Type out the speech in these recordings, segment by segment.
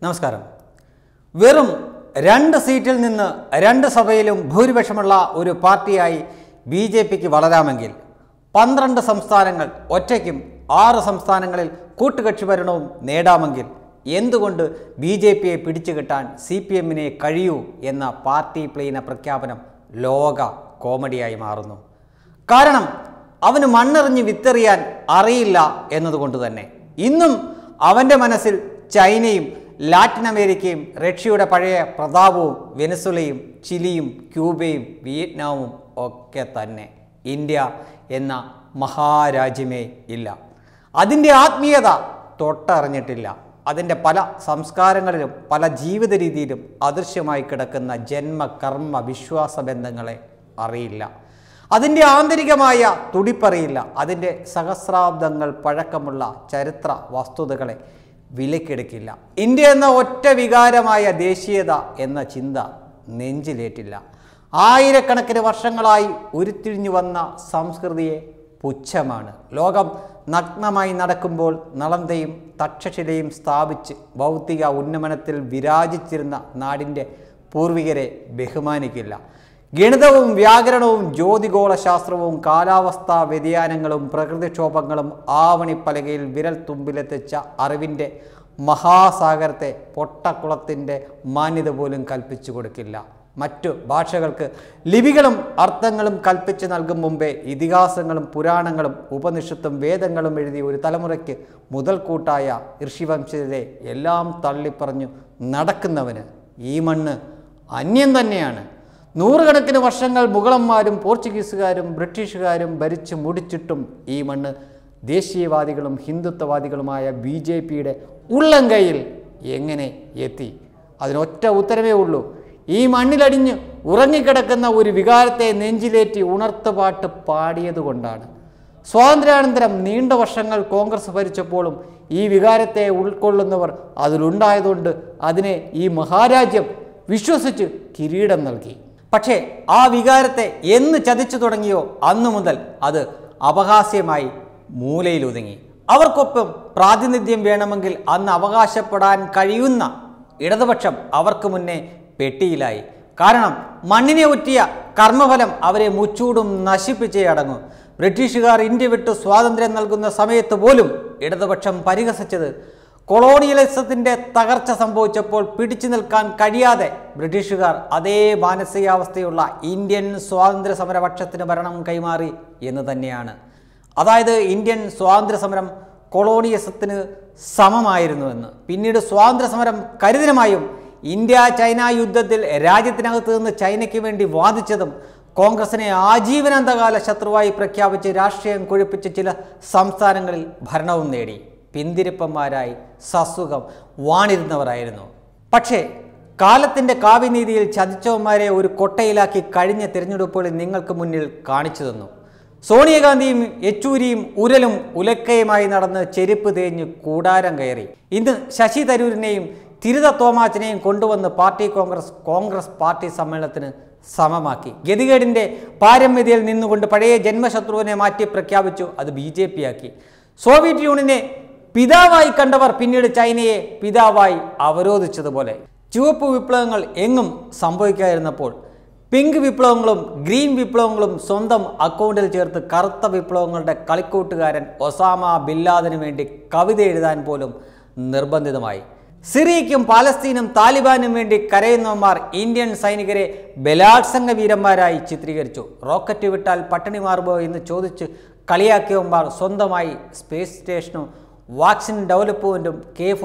നമസ്കാരം. വെറും 2 സീറ്റിൽ നിന്ന് 2 സഭയിലും ഭൂരിപക്ഷമുള്ള ഒരു പാർട്ടിയായി ബി.ജെ.പിക്ക് വളരാമെങ്കിൽ 12 സംസ്ഥാനങ്ങൾ ഒറ്റയ്ക്കും 6 സംസ്ഥാനങ്ങളിൽ കൂട്ടുകക്ഷി ഭരണവും നേടാമെങ്കിൽ എന്തുകൊണ്ട് ബി.ജെ.പിയെ പിടിച്ചുകെട്ടാൻ CPM-നെ കഴിയൂ എന്ന പാർട്ടി പ്ലീന പ്രഖ്യാപനം ലോക കോമഡിയായി മാറുന്നു. കാരണം അവന് മണ്ണെറിഞ്ഞ് വിത്തെറിയാൻ അറിയില്ല എന്നതുകൊണ്ട് തന്നെ. ഇന്നും അവൻ്റെ മനസ്സിൽ ചൈനയും ലാറ്റിൻ അമേരിക്കയും റഷ്യയുടെ പഴയ പ്രതാപവും വെനസ്വലയും ചിലിയും ക്യൂബയും വിയറ്റ്നാമും ഒക്കെ തന്നെ. ഇന്ത്യ എന്ന മഹാരാജ്യമേ ഇല്ല. അതിൻ്റെ ആത്മീയത തൊട്ടറിഞ്ഞിട്ടില്ല. അതിൻ്റെ പല സംസ്കാരങ്ങളിലും പല ജീവിത രീതിയിലും അദൃശ്യമായി കിടക്കുന്ന ജന്മകർമ്മ വിശ്വാസ ബന്ധങ്ങളെ അറിയില്ല. അതിൻ്റെ ആന്തരികമായ തുടിപ്പറിയില്ല. അതിൻ്റെ സഹസ്രാബ്ദങ്ങൾ പഴക്കമുള്ള ചരിത്ര വസ്തുതകളെ വിലക്കെടുക്കില്ല. ഇന്ത്യ എന്ന ഒറ്റ വികാരമായ ദേശീയത എന്ന ചിന്ത നെഞ്ചിലേറ്റില്ല. ആയിരക്കണക്കിന് വർഷങ്ങളായി ഉരുത്തിരിഞ്ഞു വന്ന സംസ്കൃതിയെ പുച്ഛമാണ്. ലോകം നഗ്നമായി നടക്കുമ്പോൾ നളന്തയും തക്ഷശിലയും സ്ഥാപിച്ച് ഭൗതിക ഉന്നമനത്തിൽ വിരാജിച്ചിരുന്ന നാടിൻ്റെ പൂർവികരെ ബഹുമാനിക്കില്ല. ഗണിതവും വ്യാകരണവും ജ്യോതിഗോളശാസ്ത്രവും കാലാവസ്ഥാ വ്യതിയാനങ്ങളും പ്രകൃതിക്ഷോഭങ്ങളും ആവണിപ്പലകയിൽ വിരൽ തുമ്പിലെത്തിച്ച അറിവിൻ്റെ മഹാസാഗരത്തെ പൊട്ടക്കുളത്തിൻ്റെ മാന്യത പോലും കൽപ്പിച്ചു കൊടുക്കില്ല. മറ്റു ഭാഷകൾക്ക് ലിപികളും അർത്ഥങ്ങളും കൽപ്പിച്ച് നൽകും മുമ്പേ ഇതിഹാസങ്ങളും പുരാണങ്ങളും ഉപനിഷത്തും വേദങ്ങളും എഴുതി ഒരു തലമുറയ്ക്ക് മുതൽക്കൂട്ടായ ഋഷിവംശത്തിലെ എല്ലാം തള്ളിപ്പറഞ്ഞു നടക്കുന്നവന് ഈ മണ്ണ് അന്യം തന്നെയാണ്. നൂറുകണക്കിന് വർഷങ്ങൾ മുഗളന്മാരും പോർച്ചുഗീസുകാരും ബ്രിട്ടീഷുകാരും ഭരിച്ചു മുടിച്ചിട്ടും ഈ മണ്ണ് ദേശീയവാദികളും ഹിന്ദുത്വവാദികളുമായ ബി.ജെ.പിയുടെ ഉള്ളം കൈയിൽ എങ്ങനെ എത്തി? അതിനൊറ്റ ഉത്തരമേ ഉള്ളൂ. ഈ മണ്ണിലടിഞ്ഞ് ഉറങ്ങിക്കിടക്കുന്ന ഒരു വികാരത്തെ നെഞ്ചിലേറ്റി ഉണർത്തുപാട്ട് പാടിയതുകൊണ്ടാണ്. സ്വാതന്ത്ര്യാനന്തരം നീണ്ട വർഷങ്ങൾ കോൺഗ്രസ് ഭരിച്ചപ്പോഴും ഈ വികാരത്തെ ഉൾക്കൊള്ളുന്നവർ അതിലുണ്ടായതുകൊണ്ട് അതിനെ ഈ മഹാരാജ്യം വിശ്വസിച്ച് കിരീടം നൽകി. പക്ഷേ ആ വികാരത്തെ എന്ന് ചതിച്ചു തുടങ്ങിയോ അന്നു മുതൽ അത് അപഹാസ്യമായി മൂലയിലൊതുങ്ങി. അവർക്കൊപ്പം പ്രാതിനിധ്യം വേണമെങ്കിൽ അന്ന് അവകാശപ്പെടാൻ കഴിയുന്ന ഇടതുപക്ഷം അവർക്ക് മുന്നേ പെട്ടിയിലായി. കാരണം മണ്ണിനെ ഒറ്റിയ കർമ്മഫലം അവരെ മുച്ചൂടും നശിപ്പിച്ചേ അടങ്ങും. ബ്രിട്ടീഷുകാർ ഇന്ത്യ വിട്ട് സ്വാതന്ത്ര്യം നൽകുന്ന സമയത്ത് പോലും ഇടതുപക്ഷം പരിഹസിച്ചത് കൊളോണിയലിസത്തിൻ്റെ തകർച്ച സംഭവിച്ചപ്പോൾ പിടിച്ചു നിൽക്കാൻ കഴിയാതെ ബ്രിട്ടീഷുകാർ അതേ മാനസികാവസ്ഥയുള്ള ഇന്ത്യൻ സ്വാതന്ത്ര്യ സമരപക്ഷത്തിന് ഭരണം കൈമാറി എന്ന് തന്നെയാണ്. അതായത് ഇന്ത്യൻ സ്വാതന്ത്ര്യ സമരം കൊളോണിയലിസത്തിന് സമമായിരുന്നുവെന്ന്. പിന്നീട് സ്വാതന്ത്ര്യ സമരം കരിദിനമായും ഇന്ത്യ ചൈന യുദ്ധത്തിൽ രാജ്യത്തിനകത്ത് നിന്ന് ചൈനയ്ക്ക് വേണ്ടി വാദിച്ചതും കോൺഗ്രസിനെ ആജീവനാന്തകാല ശത്രുവായി പ്രഖ്യാപിച്ച് രാഷ്ട്രീയം കൊഴുപ്പിച്ച് ചില സംസ്ഥാനങ്ങളിൽ ഭരണവും നേടി പിന്തിരിപ്പന്മാരായി സസുഖം വാണിരുന്നവരായിരുന്നു. പക്ഷേ കാലത്തിൻ്റെ കാവ്യനീതിയിൽ ചതിച്ചവന്മാരെ ഒരു കൊട്ടയിലാക്കി കഴിഞ്ഞ തിരഞ്ഞെടുപ്പുകളിൽ നിങ്ങൾക്ക് മുന്നിൽ കാണിച്ചു തന്നു. സോണിയാഗാന്ധിയും യെച്ചൂരിയും ഉരലും ഉലക്കയുമായി നടന്ന് ചെരുപ്പ് തേഞ്ഞ് കൂടാരം കയറി. ഇന്ന് ശശി തരൂരിനെയും തത്വമാച്ചിനെയും കൊണ്ടുവന്ന് കോൺഗ്രസ് പാർട്ടി സമ്മേളനത്തിന് സമമാക്കി. ഗതികേടിൻ്റെ പാരമ്യതയിൽ നിന്നുകൊണ്ട് പഴയ ജന്മശത്രുവിനെ മാറ്റി പ്രഖ്യാപിച്ചു. അത് ബി.ജെ.പി ആക്കി. സോവിയറ്റ് യൂണിയനെ പിതാവായി കണ്ടവർ പിന്നീട് ചൈനയെ പിതാവായി അവരോധിച്ചതുപോലെ ചുവപ്പ് വിപ്ലവങ്ങൾ എങ്ങും സംഭവിക്കാതിരുന്നപ്പോൾ പിങ്ക് വിപ്ലവങ്ങളും ഗ്രീൻ വിപ്ലവങ്ങളും സ്വന്തം അക്കൗണ്ടിൽ ചേർത്ത് കറുത്ത വിപ്ലവങ്ങളുടെ കളിക്കൂട്ടുകാരൻ ഒസാമ ബിൻ ലാദന് വേണ്ടി കവിത എഴുതാൻ പോലും നിർബന്ധിതമായി. സിറിയയ്ക്കും പാലസ്തീനും താലിബാനും വേണ്ടി കരയുന്നവന്മാർ ഇന്ത്യൻ സൈനികരെ ബലാത്സംഗ വീരന്മാരായി ചിത്രീകരിച്ചു. റോക്കറ്റ് വിട്ടാൽ പട്ടിണി മാറുമോ എന്ന് ചോദിച്ച് കളിയാക്കിയവന്മാർ സ്വന്തമായി സ്പേസ് സ്റ്റേഷനും വാക്സിൻ ഡെവലപ്മെൻറ്റും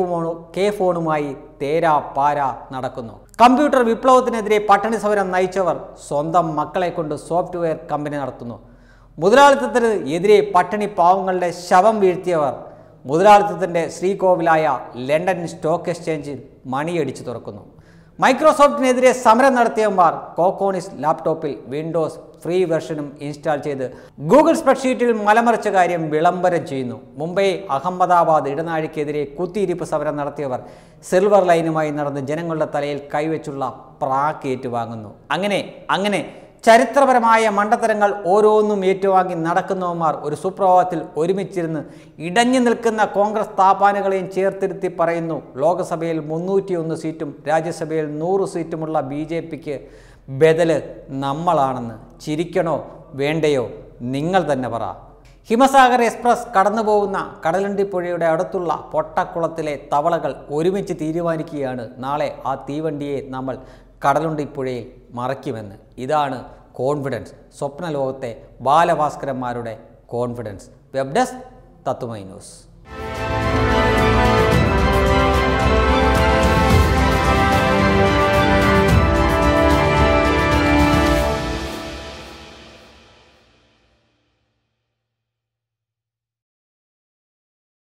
കെ ഫോണുമായി തേരാ പാര നടക്കുന്നു. കമ്പ്യൂട്ടർ വിപ്ലവത്തിനെതിരെ പട്ടിണി സമരം നയിച്ചവർ സ്വന്തം മക്കളെ കൊണ്ട് സോഫ്റ്റ്വെയർ കമ്പനി നടത്തുന്നു. മുതലാളിത്തത്തിന് എതിരെ പട്ടിണി പാവങ്ങളുടെ ശവം വീഴ്ത്തിയവർ മുതലാളിത്തത്തിൻ്റെ ശ്രീകോവിലായ ലണ്ടൻ സ്റ്റോക്ക് എക്സ്ചേഞ്ചിൽ മണിയടിച്ചു തുറക്കുന്നു. മൈക്രോസോഫ്റ്റിനെതിരെ സമരം നടത്തിയവന്മാർ കോക്കോണിസ് ലാപ്ടോപ്പിൽ വിൻഡോസ് ഫ്രീ വെർഷനും ഇൻസ്റ്റാൾ ചെയ്ത് ഗൂഗിൾ സ്പ്രെഡ്ഷീറ്റിൽ മലമറിച്ച കാര്യം വിളംബരം ചെയ്യുന്നു. മുംബൈ അഹമ്മദാബാദ് ഇടനാഴിക്കെതിരെ കുത്തിയിരിപ്പ് സമരം നടത്തിയവർ സിൽവർ ലൈനുമായി നടന്ന് ജനങ്ങളുടെ തലയിൽ കൈവച്ചുള്ള പ്രാക്ക് ഏറ്റുവാങ്ങുന്നു. അങ്ങനെ ചരിത്രപരമായ മണ്ടത്തരങ്ങൾ ഓരോന്നും ഏറ്റുവാങ്ങി നടക്കുന്നവന്മാർ ഒരു സുപ്രഭാതത്തിൽ ഒരുമിച്ചിരുന്ന് ഇടഞ്ഞു നിൽക്കുന്ന കോൺഗ്രസ് താപ്പാനുകളെയും ചേർത്തിരുത്തി പറയുന്നു, ലോക്സഭയിൽ 301 സീറ്റും രാജ്യസഭയിൽ 100 സീറ്റുമുള്ള BJPക്ക് ബദല് നമ്മളാണെന്ന്. ചിരിക്കണോ വേണ്ടയോ നിങ്ങൾ തന്നെ പറ. ഹിമസാഗർ എക്സ്പ്രസ് കടന്നു പോകുന്ന കടലുണ്ടിപ്പുഴയുടെ അടുത്തുള്ള പൊട്ടക്കുളത്തിലെ തവളകൾ ഒരുമിച്ച് തീരുമാനിക്കുകയാണ് നാളെ ആ തീവണ്ടിയെ നമ്മൾ കടലുണ്ടിപ്പുഴയിൽ മറയ്ക്കുമെന്ന്. ഇതാണ് കോൺഫിഡൻസ്, സ്വപ്നലോകത്തെ ബാലഭാസ്കരന്മാരുടെ confidence. Web desk Tatwamayi news.